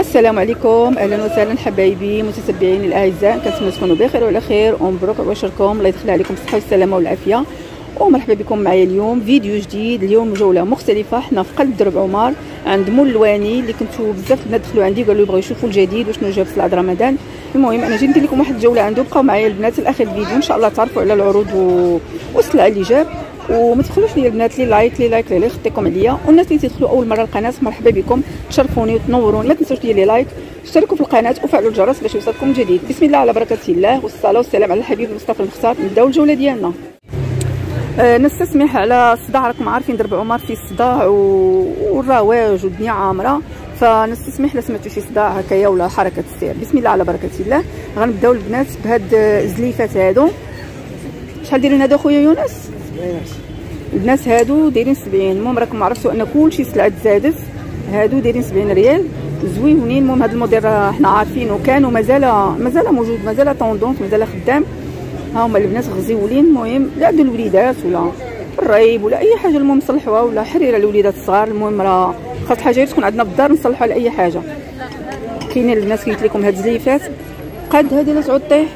السلام عليكم، اهلا وسهلا حبايبي متتبعيني الاعزاء، كنتمنى تكونوا بخير وعلى خير ومبروك وبشركم، الله يدخل عليكم الصحه والسلامه والعافيه. ومرحبا بكم معايا اليوم فيديو جديد. اليوم جوله مختلفه، حنا في قلب درب عمر عند مول الواني اللي كنتو بزاف البنات دخلوا عندي قالوا يبغوا يشوفوا الجديد وشنو جاب في صلاه رمضان. المهم انا جيت ندير لكم واحد الجوله عنده، بقاو معايا البنات لاخر الفيديو ان شاء الله تعرفوا على العروض والسلع اللي جاب. وما تدخلوش ليا البنات لي لايك اللي يخطيكم عليا، والناس اللي تدخلوا اول مره القناه مرحبا بكم، تشرفوني وتنوروني. ما تنسوش ديروا لي لايك، اشتركوا في القناه وفعلوا الجرس باش يوصلكم جديد. بسم الله على بركه الله والصلاه والسلام على الحبيب المصطفى المختار. نبداو الجوله ديالنا. نستسمح على الصداع، راكم عارفين درب عمر فيه الصداع والرواج والدنيا عامره، فنستسمح لا سمعتوا شي صداع هكايا ولا حركه السير. بسم الله على بركه الله. غنبداو البنات بهاد الزليفات هادو. شحال دايرين هادو خويا يونس؟ البنات هادو دايرين 70. المهم راكم عرفتوا ان كلشي سلعه زادت، هادو دايرين 70 ريال زويونين. المهم هاد الموديل راه حنا عارفينه كان ومازال موجود، مازال طوندونت، مازال خدام. ها هما البنات غزيولين. المهم لا عندو الوليدات ولا الريب ولا اي حاجه، المهم نصلحوها، ولا حريره الوليدات الصغار. المهم راه خاص حاجه تكون عندنا في الدار نصلحوها لاي حاجه. كاينين البنات قلت لكم هاد الزليفات قد هادي لا تعود طيح.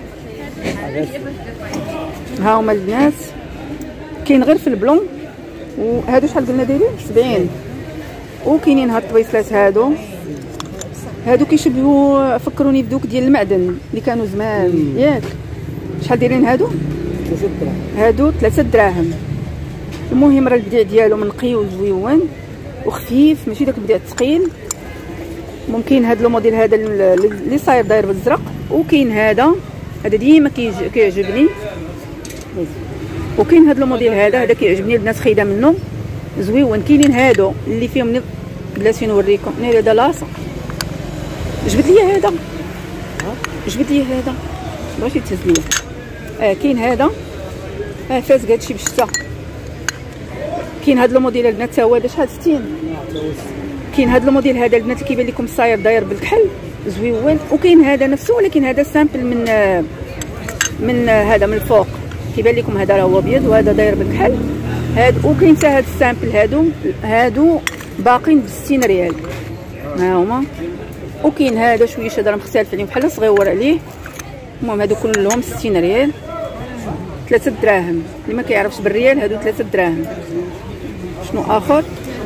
ها هما البنات كاين غير في البلون. وهادو شحال قلنا دايرين 70. وكاينين هاد الطبيصلات هادو كيشبهوا، فكروني بدوك ديال المعدن اللي كانوا زمان ياك. شحال دايرين هادو؟ 3 دراهم. هادو 3 دراهم. المهم راه البديع ديالهم نقي وزويون وخفيف، ماشي داك البديع الثقيل. ممكن هاد لو موديل هذا اللي صاير داير بالزرق، وكاين هذا ديما كيعجبني. وكاين هاد الموديل هذا كيعجبني، البنات خايده منه زويون. كاينين هادو اللي فيهم بلاتي نوريكم هذا لاصق. جبت لي هذا، جبت لي هذا بغيتي تهز ليا. كاين هذا فاز هادشي بالشتا. كاين هاد الموديل البنات تا هو هذا شحال 60. كاين هاد الموديل هذا البنات اللي كيبان لكم صاير داير بالكحل زويون. وكاين هذا نفسه ولكن هذا سامبل من هذا من الفوق، كيبان لكم هذا راه هو ابيض وهذا داير بالكحل. وكاين حتى هاد السامبل هادو باقين ب 60 ريال ها هما. وكاين هذا شويه شجره مختلف عليهم بحال صغيور عليه. المهم هادو كلهم 60 ريال 3 دراهم. اللي ما كيعرفش بالريال هادو 3 دراهم. شنو اخر؟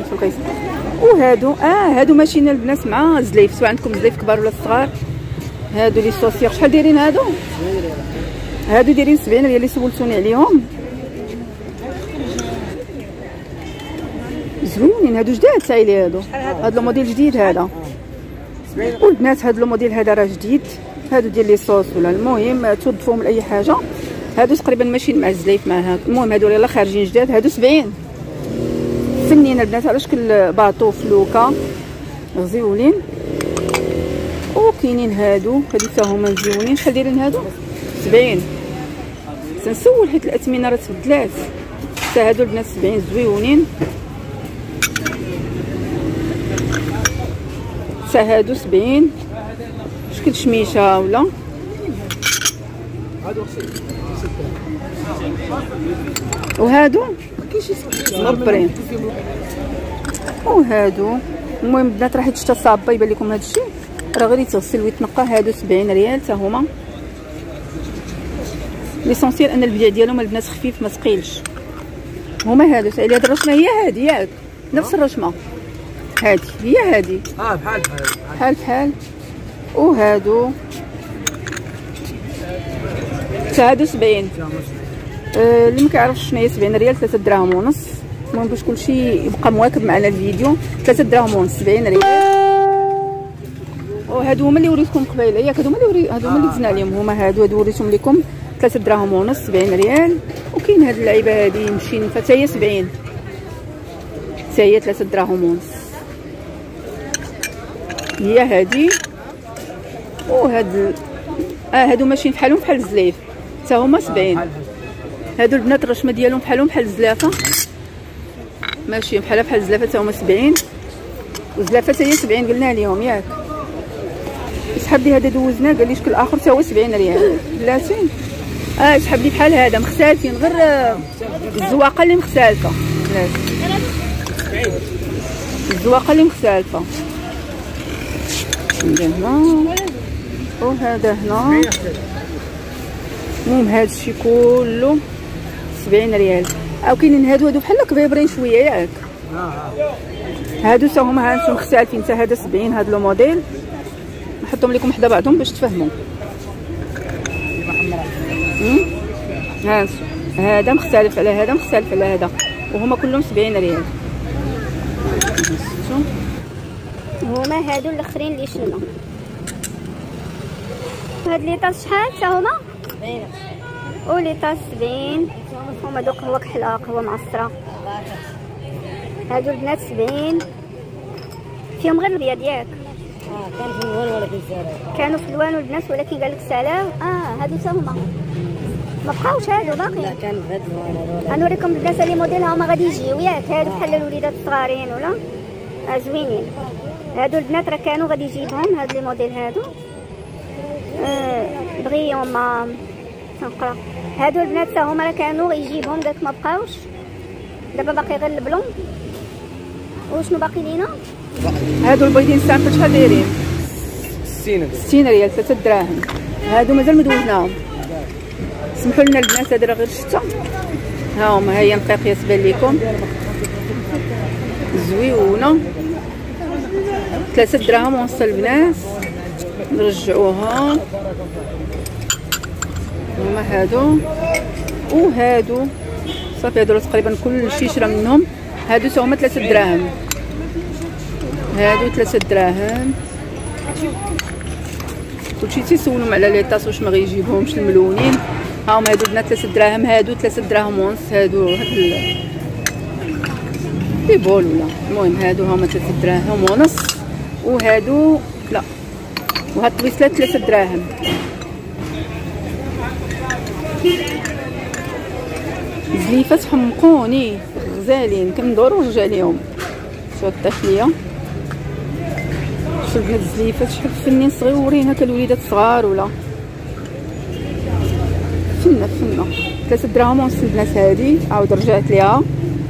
وهادو ماشيين البنات مع الزليف، سواء عندكم زليف كبار ولا صغار. هادو لي سوسيغ شحال دايرين هادو؟ هادو دايرين 70 ريال اللي سولتوني عليهم. زوينين هادو جداد سايلي هادو. هاد الموديل جديد هذا. والبنات هاد الموديل هذا راه جديد، هادو ديال لي صوص ولا المهم توظفوهم لاي حاجه. هادو تقريبا ماشيين مع الزليف مع هاك. المهم هادو يلاه خارجين جداد، هادو 70 فنين البنات على شكل باطو فلوكه غزيولين. وكاينين هادو حتى هما مزيونين. شحال دايرين هادو؟ 70. تنسول حيت الاثمنه راه تبدلات. حتى هادو البنات 70 زويونين. حتى هادو 70 شكل شميشه ولا. وهادو مبرين. وهادو المهم البنات راه حيت شتا صابه يبان لكم هاد الشيء راه غير يتغسل ويتنقى. هادو 70 ريال حتى هما. ليسونسيال ان البيع ديالهم البنات خفيف ما ثقيلش. هما هادو سالي هاد الرشمه هي هادي ياك، نفس الرشمه هادي هي هادي بحال. وهادو حتى هادو 70. اللي ما كيعرفش شنو هي 70 ريال 3 دراهم ونص. المهم باش كلشي يبقى مواكب معنا الفيديو 3 دراهم ونص 70 ريال. وهادو هما اللي وريتكم قبيله ياك، هادو هما اللي دزنا عليهم. هما هادو وريتهم لكم 3 دراهم ونص 70 ريال. وكاين هاد اللعيبه هادي مشين حتى هي 70 حتى هي 3 دراهم ونص هي هادي. وهاد هادو ماشيين بحالهم بحال الزليف حتى هما 70. هادو البنات الرشمه ديالهم بحالهم بحال الزلافه، ماشيين بحال الزلافه حتى هما 70. والزلافه حتى هي 70 قلنا لهم ياك. سحب لي هذا دوزناه قال لي شكل اخر حتى هو 70 ريال بلاتي. سحب لي بحال هذا مختلفين غير الزواقه اللي مختلفه. الزواقه اللي مختلفه. ندير هنا وهذا هنا. المهم هذا الشيء كله 70 ريال. او كاينين هادو بحال كبيبرين شويه ياك. هادو تا هما هانتوما مختلفين، حتى هذا 70 هذا لو موديل. نحطهم لكم حدا بعضهم باش تفهموا. هذا مختلف على هذا، مختلف على هذا، وهما كلهم 70 ريال. هما هادو الاخرين اللي شلنا. هاد لي طاس شحال حتى هما؟ 70. ولي طاس 70. هما دوك قهوه كحله، قهوه معصره. هادو البنات 70. فيهم غير البيض ياك. كانوا في الوان ولكن سالاو. كانوا في الوان البنات ولكن قال لك سالاو. هادو تا هما ما بقاوش، هادو باقي. لا كانوا في هاد الوان. غنوريكم البنات لي موديل هما غادي يجيو ياك. هادو بحال الوليدات الصغارين ولا زوينين. هادو البنات راه كانوا غادي يجيبهم، هاد لي موديل هادو بغيهم ما تنقرا. هادو البنات تا هما راه كانوا يجيبهم قالك ما بقاوش. دابا باقي غير البلون. وشنو باقي لينا؟ هادو البيضين سامبل شحال دايرين؟ 60 ريال 3 دراهم. هادو مازال مدوزناهم. سمحوا لنا البنات، هذا راه غير شتا. ها هما، هي نقيقيه تبان لكم زويونه. 3 دراهم ونص البنات. نرجعوها. هما هادو وهادو صافي. هادو تقريبا كل شي شرا منهم. هادو تا هما 3 دراهم. هادو 3 دراهم. كلشي تيسولهم على لي طاس واش ما غيجيبهمش الملونين. ها هما هادو البنات 3 دراهم. هادو 3 دراهم ونص. هادو هاد لي بول ولا المهم هادو هما 3 دراهم ونص. وهادو لا، وهاد الطويسلات 3 دراهم. زليفات حمقوني غزالين، كندورو ونرجع ليهم. شوف الطفليه، شوف البنات الزليفات شحال فنين صغيورين هكا الوليدات صغار ولا فنه. 3 دراهم ونص البنات. هادي عاود رجعت ليها.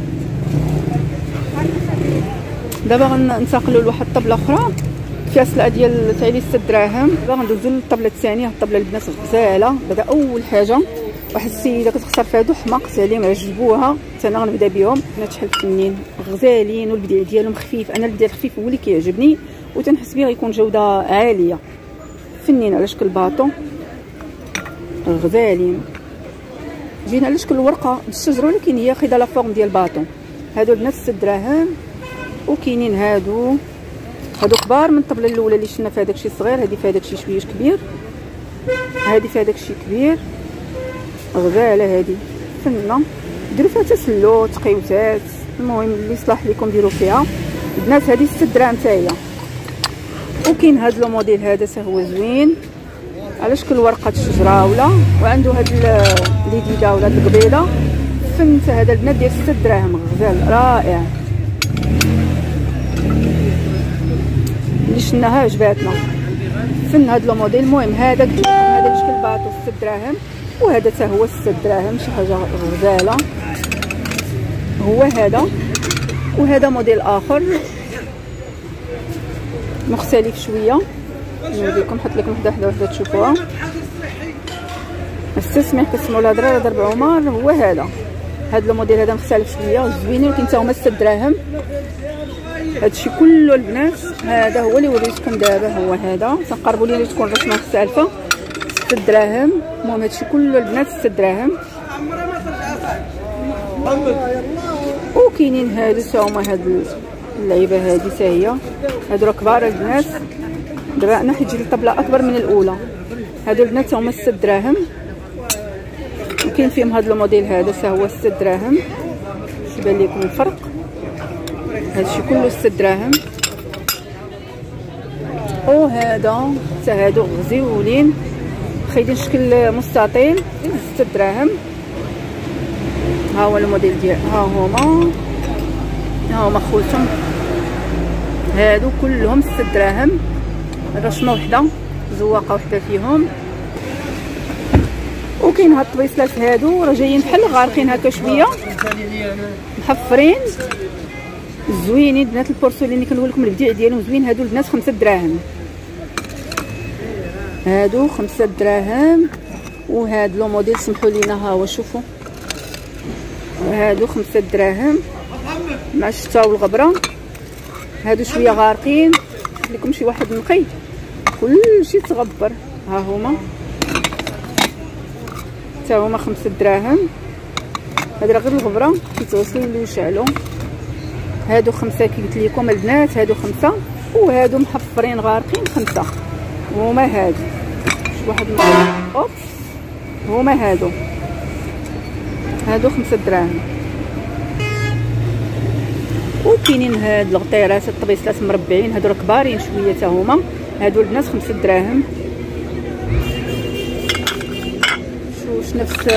دابا غننتقلوا لواحد الطبله اخرى فيها سلعه ديال تايلي 6 دراهم. دابا غندوزو للطبله الثانيه. الطبله البنات غزاله. بدا اول حاجه واحد السيده كتختار في هادو، حماقت عليهم عجبوها، حتى انا غنبدا بهم. بنات شحال فنين غزالين، والبديع ديالهم خفيف. انا البديع الخفيف هو اللي كيعجبني، وتنحس به غيكون جوده عاليه. فنين على شكل باطو، غزالين. جايين على شكل ورقه بالشجره، ولكن هي خايده لا فورم ديال باطو. هادو البنات 6 دراهم. وكاينين هادو كبار من الطبله الاولى اللي شفنا في هذاك الشيء صغير. هذه في هذاك الشيء شويه كبير، هذه في هذاك الشيء كبير. غزاله هذه فنه. ديروا فيها تسلو تقيوتات، المهم اللي يصلح لكم ديروا فيها. البنات هذه 6 دراهم حتى هي. وكاين هذا لو موديل هذا حتى هو زوين على شكل ورقه الشجره ولا، وعنده هاد الجديده ولا القبيله. فن هذا البنات ديال 6 دراهم. غزال رائع اللي شفناها عجباتنا. فن هاد لو موديل. المهم هذا شكل باطو 6 دراهم، وهذا حتى هو 6 دراهم. شي حاجه غزاله. هو هذا، وهذا موديل اخر مختلف شويه. نوريكم، نحط لكم وحده تشوفوها. السمح كتسمعوا الهضره راه ضرب عمر. هو هذا الموديل هذا مختلف شويه زوينين، ولكن حتى هما 6 دراهم. هادشي كله البنات هذا هو اللي وريتكم دابا. هو هذا تنقربوا ليه تكون الرسمه مختلفه. 6 دراهم. المهم هادشي كله البنات 6 دراهم. وكاينين هادو تا هما هاد اللعيبه هادي تا هي. هادو راه كبار البنات. دابا انا حيت جيت الطبله اكبر من الاولى. هادو البنات هما 6 دراهم. وكاين فيهم هاد الموديل هذا تا هو 6 دراهم. يبان لكم الفرق. هادشي كله 6 دراهم. وهذا حتى هادو غزيولين خايدين شكل مستطيل 6 دراهم. ها هو الموديل ديال ها هما خوتهم. هادو كلهم 6 دراهم. رسمه وحده زواقه وحده فيهم. وكاين هاد الطبيصلات هادو راه جايين بحال غارقين هكا شويه محفرين زوينين. بنات البورسولين اللي كنقول لكم البديع ديالهم زوين. هادو البنات 5 دراهم. هادو 5 دراهم. وهاد لو موديل سمحوا لينا ها هو شوفوا، هادو 5 دراهم مع الشتا والغبره. هادو شويه غارقين، لكم شي واحد نقي كلشي تغبر. ها هما حتى هما 5 دراهم. هاد راه غير الغبره كيتغسلوا ويشعلوا. هادو 5 كي قلت لكم البنات، هادو 5. وهادو محفرين غارقين 5. هما هادو شي واحد اوبس، هما هادو 5 دراهم. وكاينين هاد الغطيرات الطبيصلات مربعين، هادو راه كبارين شويه حتى هما. هادو البنات 5 دراهم. شوف نفس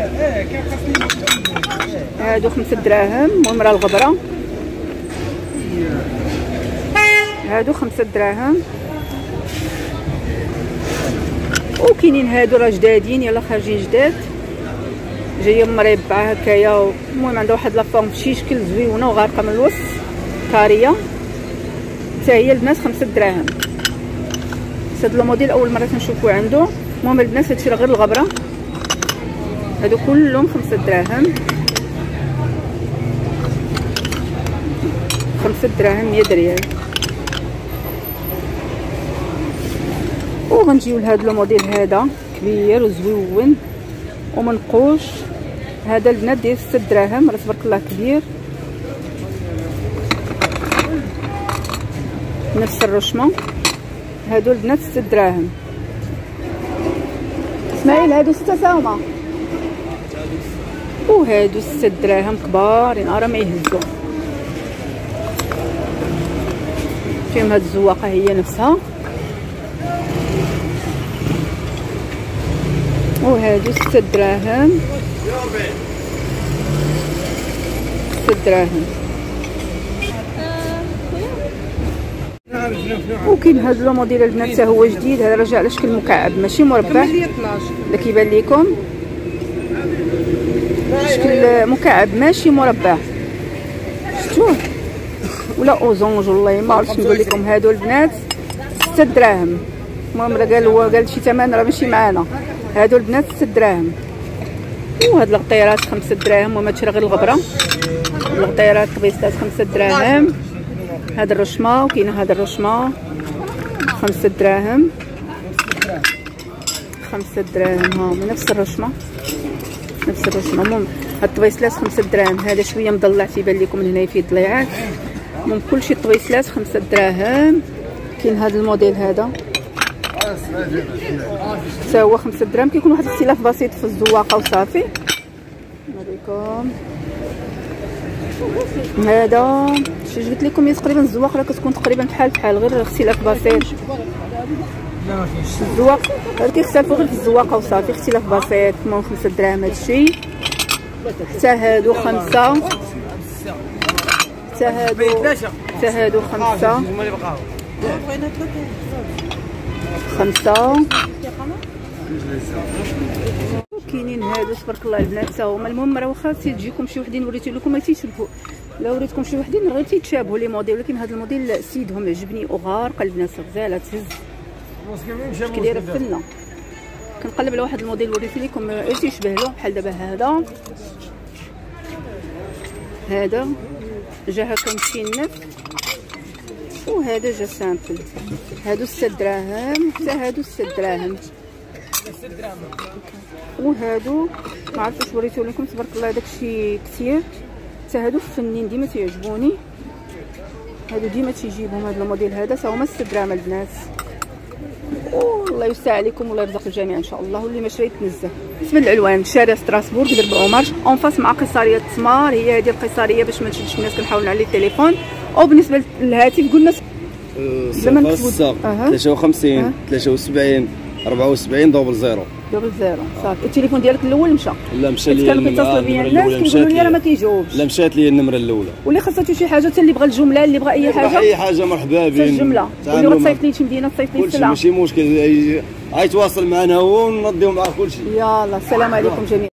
هادو 5 دراهم. المهم راه الغبره هادو 5 دراهم. وكاينين هادو راه جدادين، يلا خارجين جداد، جايه مربعه هكايا. المهم عندها واحد لافورم بشي شكل زويونه وغارقه من الوسط كاريه، حتى هي البنات 5 دراهم. هاد الموديل اول مره كنشوفو عنده. المهم البنات هادشي راه غير الغبره. هادو كلهم 5 دراهم. 5 دراهم 100 ريال. وغنجيو لهاد لو موديل هذا كبير وزويون ومنقوش. هذا البنات داير 6 دراهم، راه تبارك الله كبير. نفس الرشمه. هادو البنات 6 دراهم. اسماعيل هادو 6 ساهما. وهادو 6 دراهم كبارين، راه ما يهزو فيهم. هاد الزواقه هي نفسها. وهادو 6 دراهم. 6 دراهم. وكاين هاد لو موديل البنات حتى هو جديد. هذا رجع على شكل مكعب ماشي مربع، اللي كيبان لكم شكل مكعب ماشي مربع. شفتوه ولا اوزونج والله ما عرفتش نقول لكم. هادو البنات 6 دراهم. المهم راه قال شي ثمن راه ماشي معانا. هادو البنات 6 دراهم. وهاد الغطيرات 5 دراهم. وما تشري غير الغبره. الغطيرات طبيصات 5 دراهم. هاد الرشمه وكاينه هاد الرشمه 5 دراهم. 5 دراهم. ها من نفس الرشمه نفس الرشمه. المهم هاد الطبيصلات 5 دراهم. هذا شويه مضلع تيبان لكم من هنايا فيه ضليعات. المهم كلشي الطبيصلات 5 دراهم. كاين هاد الموديل هذا حتى هو 5 دراهم. كيكون واحد الاختلاف بسيط في الزواقه وصافي. نوريكم هذا شي قلت لكم تقريبا الزواق راه كتكون تقريبا بحال غير اختلاف بسيط. الزواق كيختلفوا غير في الزواقه وصافي، اختلاف بسيط. المهم 5 دراهم هادشي. حتى هادو 5. حتى هادو 5. 5. كاينين هادو تبارك الله البنات حتى هما. المهم راه واخا تجيكم شي وحدين وريت لكم ما تيشبهوا، لا وريتكم شي وحدين غير تيتشابهوا لي موديل، ولكن هذا الموديل سيدهم عجبني وغارقه البنات غزاله تهز كدايره فنه. كنقلب على واحد الموديل وريت لكم تيشبه له بحال دابا هذا جا هكا مشينف، وهذا جا سامبل. هادو 6 دراهم حتى هادو 6 دراهم. وهادو ما عرفتش واش وريتو لكم تبارك الله داكشي كثير. حتى هادو فنين ديما تيعجبوني، هادو ديما تيجيبهم هاد الموديل هذا. تا هما 6 دراهم البنات. والله يوسع عليكم والله يرزق الجميع ان شاء الله. واللي ما شرا يتنزه. بالنسبه للعنوان شارع ستراسبورغ درب عمر اون فاس مع قيصريه التمار. هي هذه القيصريه باش ما نشدش الناس كنحاول نعلي التليفون. او بالنسبه للهاتف قلنا 53 73 74 دوبل زيرو صافي. التليفون ديالك الاول مشى؟ لا مشى لي كانوا كيتصلوا بيا الناس كيقولوا لي راه ما كيجاوبش. لا مشات لي النمره الاولى. واللي خاصاتو شي حاجه، حتى اللي بغى الجمله اللي بغى اي حاجه اي حاجه مرحبا بين الجمله. واللي غتصيفط لي شي مدينه تصيفط لي السلعه ماشي مشكل. غيتواصل معنا هو وننضيو معاه كلشي. يلا السلام عليكم جميعا.